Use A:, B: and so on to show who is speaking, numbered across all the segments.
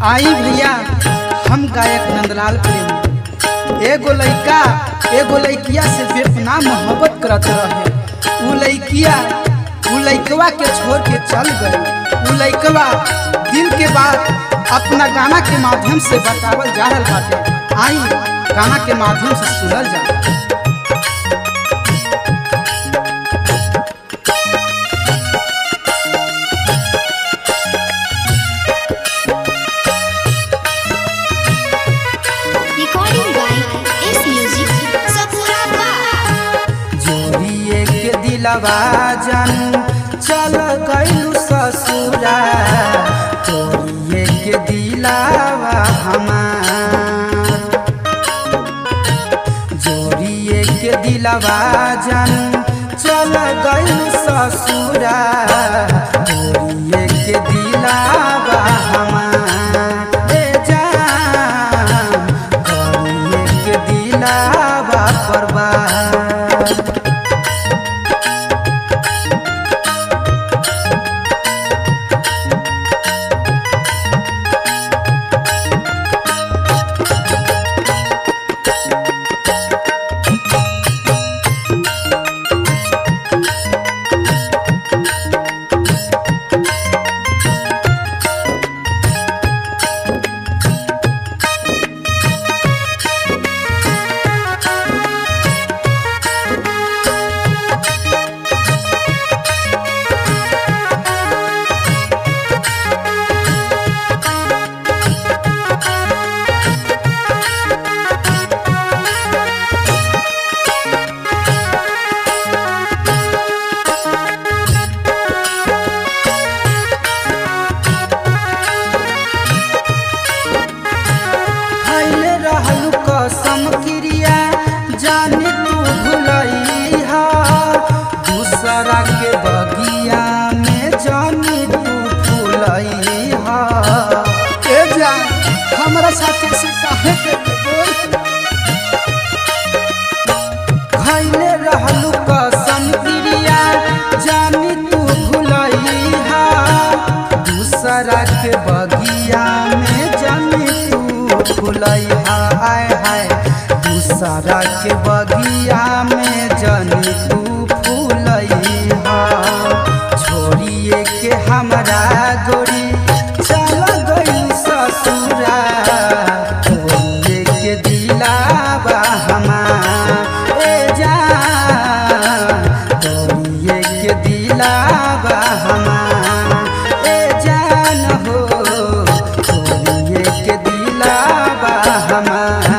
A: आई भैया, हम गायक नंदलाल प्रेमी एगो लइकिया से बेपनाह मोहब्बत करत रहे। उ लइकवा के छोड़ के चल गई। उ लइकवा दिल के बात अपना गाना के माध्यम से बतावल जा रहल बाटे। आई गाना के माध्यम से सुनल जा। जानू चल गइलू ससुरा, तोरिए के दिलावा हमार, जोड़िए के दिलावा जानू चल गइलू ससुरा, तोरिए के दिलावा हमार। ए जान तोरिए के दिलावा बर्बाद। समक्रिया जाने तू भुलैहा, दूसरा के बगिया में जाने तू फुलैहा। ए जान हमरा साथी से काहे के खैले रहलू कसम क्रिया जाने तू भुलैहा, दूसरा के बगिया में जाने तू फुलैहा। दूसरा के बगिया में जानी तू फूलैहा, छोड़िए के हमरा गोरी चल गई ससुरा, तोरिए के दिलावा हमार। ए जान तोरिए के दिलावा हमार। ए जान हो तोरिए के दिलावा हमार।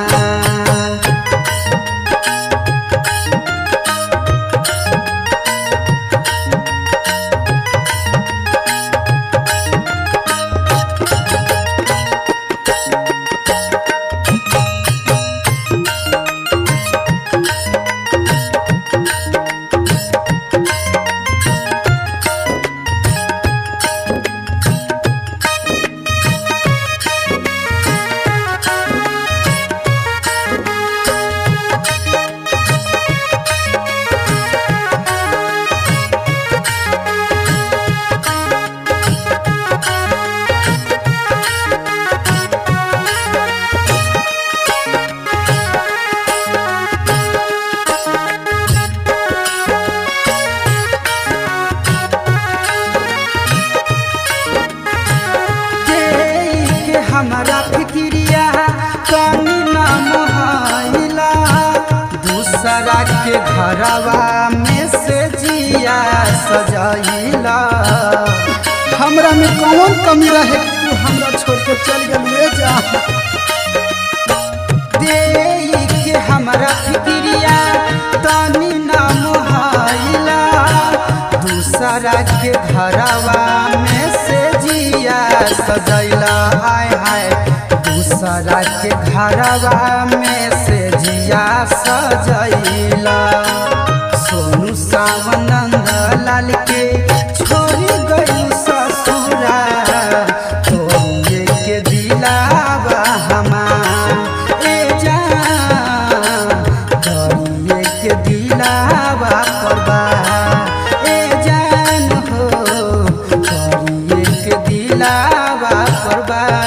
A: हमरा फिक्रिया कनी नाम हाइला, दूसरा के घरवा में से जिया सजाइला। हमरा में कौन कमी रहे कि तू हमरा छोड़ के चल गइल। जा दे के हमरा फिक्रिया तनी नाम हाइला, दूसरा के घरवा में से जिया सजाइला। दूसरा के घरवा में से जिया सजैला, सोनू सावन नंदलाल के छोड़ी गई ससुरा, तोरिए के दिलावा हमार। ए जान तोरिए के दिलावा बर्बाद। ए जान हो तोरिए के दिलावा बर्बाद।